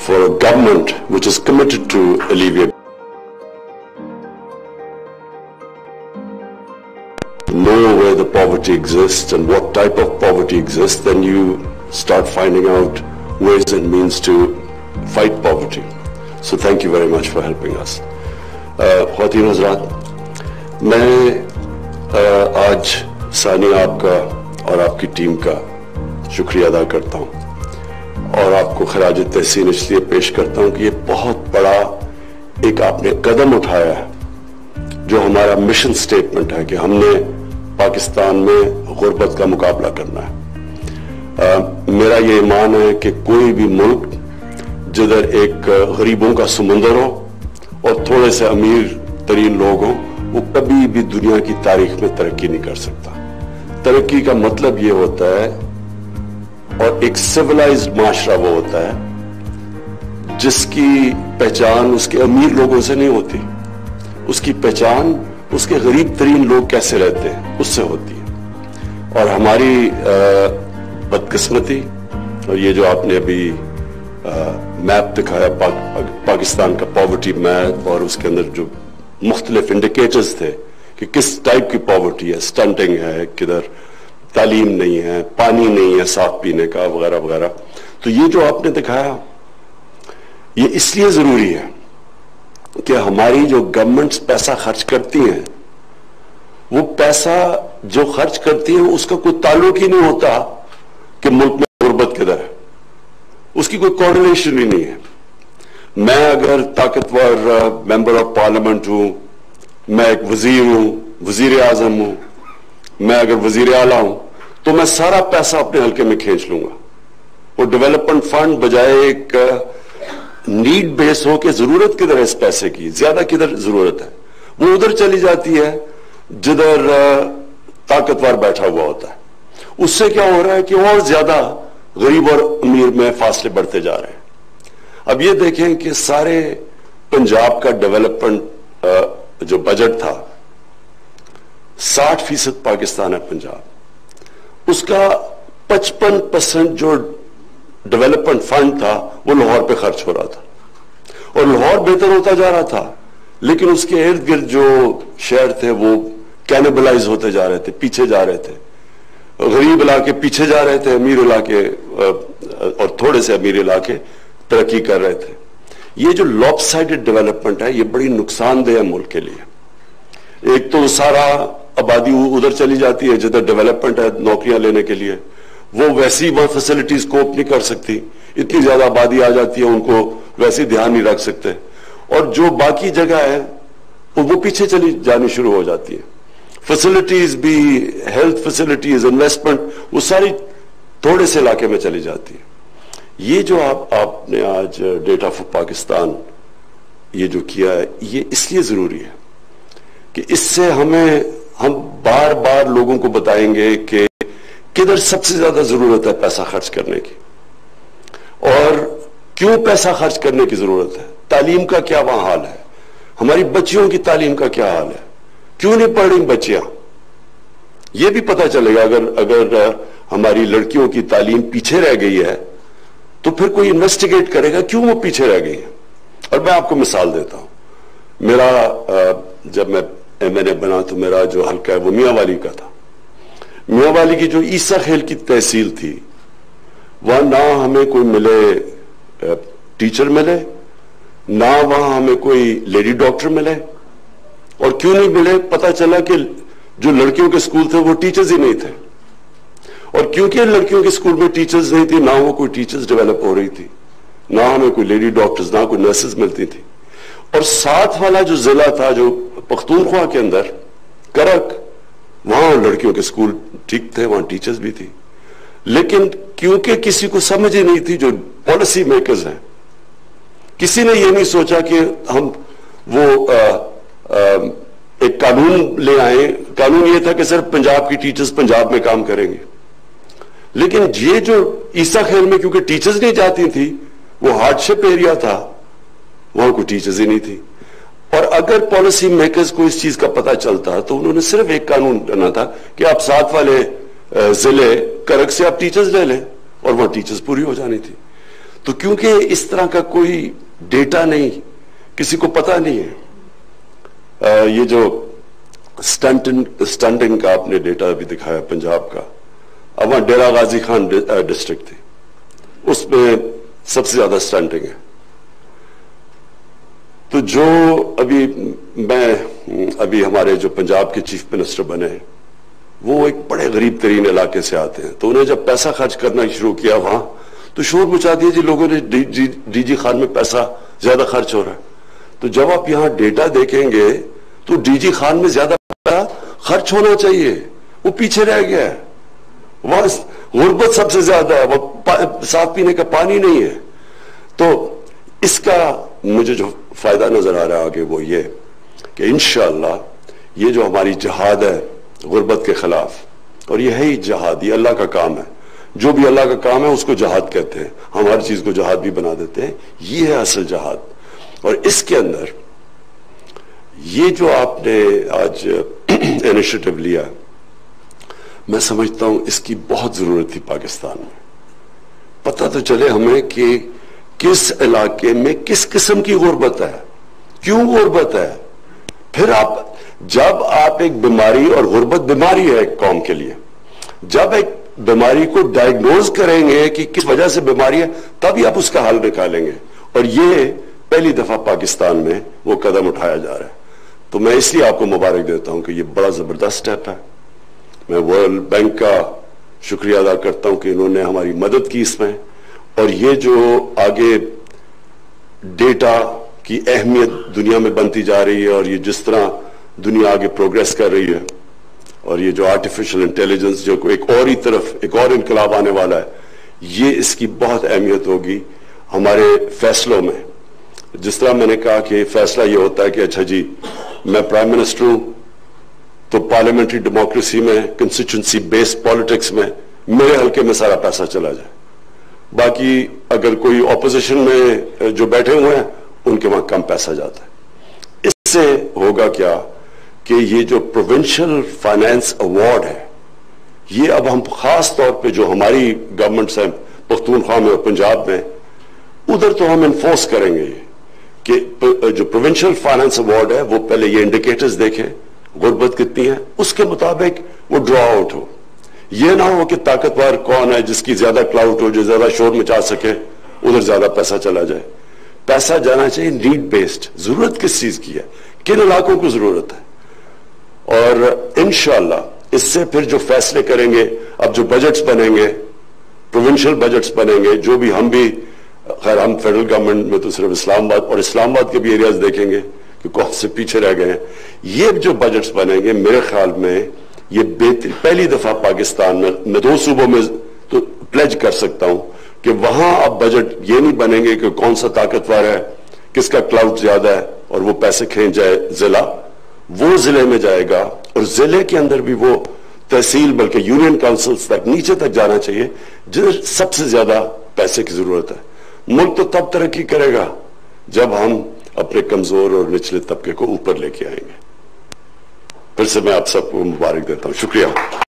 for a government which is committed to alleviate, know where the poverty exists and what type of poverty exists, then you start finding out ways and means to fight poverty. So thank you very much for helping us. ख़वातीन हज़रात, मैं आज सानिया आपका और आपकी team का शुक्रिया अदा करता हूँ और आपको खराज तहसीन इसलिए पेश करता हूँ कि ये बहुत बड़ा एक आपने कदम उठाया है जो हमारा मिशन स्टेटमेंट है कि हमने पाकिस्तान में गुर्बत का मुकाबला करना है। मेरा ये ईमान है कि कोई भी मुल्क जिधर एक गरीबों का समुंदर हो और थोड़े से अमीर तरीन लोग हों, वो कभी भी दुनिया की तारीख में तरक्की नहीं कर सकता। तरक्की का मतलब ये होता है, और एक सिविलाइज्ड माशरा वो होता है जिसकी पहचान उसके अमीर लोगों से नहीं होती, उसकी पहचान उसके गरीब तरीन लोग कैसे रहते हैं उससे होती है। और हमारी बदकिस्मती, और ये जो आपने अभी मैप दिखाया पाकिस्तान का पॉवर्टी मैप, और उसके अंदर जो मुख्तलिफ इंडिकेटर्स थे कि किस टाइप की पॉवर्टी है, स्टंटिंग है, किधर तालीम नहीं है, पानी नहीं है साफ पीने का, वगैरह वगैरह। तो ये जो आपने दिखाया ये इसलिए जरूरी है कि हमारी जो गवर्नमेंट्स पैसा खर्च करती हैं, वो पैसा जो खर्च करती है उसका कोई ताल्लुक ही नहीं होता कि मुल्क में गुर्बत किधर है, उसकी कोई कोरिलेशन ही नहीं है। मैं अगर ताकतवर मेंबर ऑफ पार्लियामेंट हूं, मैं एक वजीर हूं, वजीर आजम हूं, मैं अगर वजीर आला हूं, तो मैं सारा पैसा अपने हल्के में खींच लूंगा। वो डेवलपमेंट फंड बजाय एक नीड बेस हो कि जरूरत किधर है इस पैसे की, ज्यादा किधर जरूरत है, वो उधर चली जाती है जिधर ताकतवर बैठा हुआ होता है। उससे क्या हो रहा है कि और ज्यादा गरीब और अमीर में फासले बढ़ते जा रहे हैं। अब ये देखें कि सारे पंजाब का डेवलपमेंट जो बजट था, 60% पाकिस्तान है पंजाब, उसका 55% जो डेवलपमेंट फंड था वो लाहौर पे खर्च हो रहा था, और लाहौर बेहतर होता जा रहा था, लेकिन उसके इर्द गिर्द जो शहर थे वो कैनिबलाइज होते जा रहे थे, पीछे जा रहे थे। गरीब इलाके पीछे जा रहे थे, अमीर इलाके और थोड़े से अमीर इलाके तरक्की कर रहे थे। ये जो लॉपसाइडेड डेवलपमेंट है ये बड़ी नुकसानदेह है मुल्क के लिए। एक तो सारा आबादी उधर चली जाती है जिधर डेवलपमेंट है नौकरियां लेने के लिए, वो वैसी वहां फैसिलिटीज कोप नहीं कर सकती, इतनी ज्यादा आबादी आ जाती है, उनको वैसे ध्यान नहीं रख सकते, और जो बाकी जगह है वो पीछे चली जानी शुरू हो जाती है। फैसिलिटीज भी, हेल्थ फैसिलिटीज, इन्वेस्टमेंट, वो सारी थोड़े से इलाके में चली जाती है। ये जो आपने आज डेटा फॉर पाकिस्तान ये जो किया है, ये इसलिए जरूरी है कि इससे हम बार बार लोगों को बताएंगे कि किधर सबसे ज्यादा जरूरत है पैसा खर्च करने की, और क्यों पैसा खर्च करने की जरूरत है, तालीम का क्या वहां हाल है, हमारी बच्चियों की तालीम का क्या हाल है, क्यों नहीं पढ़ रही बच्चियां, यह भी पता चलेगा। अगर हमारी लड़कियों की तालीम पीछे रह गई है तो फिर कोई इन्वेस्टिगेट करेगा क्यों वो पीछे रह गई है। और मैं आपको मिसाल देता हूं, मेरा जब मैं MNA बना तो मेरा जो हल्का है वो मियांवाली का था। मियांवाली की जो ईसा खेल की तहसील थी, वहां ना हमें कोई मिले टीचर मिले, ना वहां हमें कोई लेडी डॉक्टर मिले, और क्यों नहीं मिले, पता चला कि जो लड़कियों के स्कूल थे वो टीचर्स ही नहीं थे, और क्योंकि लड़कियों के स्कूल में टीचर्स नहीं थी, ना वो कोई टीचर्स डेवलप हो रही थी, ना हमें कोई लेडी डॉक्टर्स, ना कोई नर्सेज मिलती थी। और साथ वाला जो जिला था जो पख्तूनख्वा के अंदर, करक, वहां लड़कियों के स्कूल ठीक थे, वहां टीचर्स भी थी, लेकिन क्योंकि किसी को समझ ही नहीं थी, जो पॉलिसी मेकर्स हैं, किसी ने यह नहीं सोचा कि हम वो एक कानून ले आए। कानून ये था कि सिर्फ पंजाब की टीचर्स पंजाब में काम करेंगे, लेकिन ये जो ईसा खेल में क्योंकि टीचर्स नहीं जाती थी, वो हार्डशिप एरिया था, वहां कोई टीचर्स ही नहीं थी। और अगर पॉलिसी मेकर्स को इस चीज का पता चलता तो उन्होंने सिर्फ एक कानून करना था कि आप साथ वाले जिले करक से आप टीचर्स ले लें, और वहां टीचर्स पूरी हो जानी थी। तो क्योंकि इस तरह का कोई डेटा नहीं, किसी को पता नहीं है। ये जो स्टंटिंग का आपने डेटा भी दिखाया पंजाब का, अब वहां डेरा गाजी खान डिस्ट्रिक्ट थी, उसमें सबसे ज्यादा स्टंटिंग है। तो जो अभी हमारे जो पंजाब के चीफ मिनिस्टर बने, वो एक बड़े गरीब तरीन इलाके से आते हैं, तो उन्हें जब पैसा खर्च करना शुरू किया वहां, तो शोर मचा दिया जी लोगों ने, डीजी खान में पैसा ज्यादा खर्च हो रहा है। तो जब आप यहां डेटा देखेंगे तो डीजी खान में ज्यादा पैसा खर्च होना चाहिए, वो पीछे रह गया है। वहां गुर्बत सबसे ज्यादा है, वो साफ पीने का पानी नहीं है। तो इसका मुझे जो फायदा नजर आ रहा है आगे वो ये कि इंशाअल्लाह ये जो हमारी जहाद है गुर्बत के खिलाफ, और ये है ही जहाद, ये अल्लाह का काम है। जो भी अल्लाह का काम है उसको जहाद कहते हैं, हम हर चीज को जहाद भी बना देते हैं, ये है असल जहाद। और इसके अंदर ये जो आपने आज इनिशिएटिव लिया, मैं समझता हूं इसकी बहुत जरूरत थी पाकिस्तान में। पता तो चले हमें कि किस इलाके में किस किस्म की गुर्बत है, क्यों गुर्बत है। फिर जब आप एक बीमारी, और गुर्बत बीमारी है एक कौम के लिए, जब एक बीमारी को डायग्नोज करेंगे कि किस वजह से बीमारी है, तभी आप उसका हल निकालेंगे। और ये पहली दफा पाकिस्तान में वो कदम उठाया जा रहा है। तो मैं इसलिए आपको मुबारक देता हूं कि ये बड़ा जबरदस्त स्टेप है। मैं वर्ल्ड बैंक का शुक्रिया अदा करता हूं कि इन्होंने हमारी मदद की इसमें। और ये जो आगे डेटा की अहमियत दुनिया में बनती जा रही है, और ये जिस तरह दुनिया आगे प्रोग्रेस कर रही है, और ये जो आर्टिफिशियल इंटेलिजेंस जो एक और ही तरफ एक और इनकलाब आने वाला है, ये इसकी बहुत अहमियत होगी हमारे फैसलों में। जिस तरह मैंने कहा कि फैसला ये होता है कि अच्छा जी मैं प्राइम मिनिस्टर हूं, तो पार्लियामेंट्री डेमोक्रेसी में, कंस्टिट्यूंसी बेस्ड पॉलिटिक्स में मेरे हल्के में सारा पैसा चला जाए, बाकी अगर कोई ऑपोजिशन में जो बैठे हुए हैं उनके वहां कम पैसा जाता है। इससे होगा क्या कि ये जो प्रोविंशियल फाइनेंस अवार्ड है, ये अब हम खास तौर पे जो हमारी गवर्नमेंट्स हैं पख्तूनख्वा में और पंजाब में, उधर तो हम इन्फोर्स करेंगे कि जो प्रोविंशियल फाइनेंस अवार्ड है वो पहले ये इंडिकेटर्स देखे गुर्बत कितनी है, उसके मुताबिक वो ड्रॉ आउट हो। ये ना हो कि ताकतवर कौन है जिसकी ज्यादा क्लाउड हो, जो ज्यादा शोर मचा सके, उधर ज्यादा पैसा चला जाए। पैसा जाना चाहिए नीड बेस्ड, जरूरत किस चीज की है, किन इलाकों को जरूरत है। और इंशाअल्लाह इससे फिर जो फैसले करेंगे, अब जो बजट्स बनेंगे, प्रोविंशियल बजट्स बनेंगे, जो भी हम भी, खैर हम फेडरल गवर्नमेंट में तो सिर्फ इस्लामाबाद के भी एरियाज देखेंगे कि कौन से पीछे रह गए हैं। ये जो बजट्स बनेंगे मेरे ख्याल में ये पहली दफा पाकिस्तान में, मैं 2 सूबों में तो प्लेज कर सकता हूं कि वहां अब बजट ये नहीं बनेंगे कि कौन सा ताकतवर है, किसका क्लाउड ज्यादा है और वो पैसे खींच जाए जिला, वो जिले में जाएगा और जिले के अंदर भी वो तहसील बल्कि यूनियन काउंसिल्स तक नीचे तक जाना चाहिए जिधर सबसे ज्यादा पैसे की जरूरत है। मुल्क तो तब तरक्की करेगा जब हम अपने कमजोर और निचले तबके को ऊपर लेके आएंगे। फिर से मैं आप सबको मुबारक देता हूं। शुक्रिया।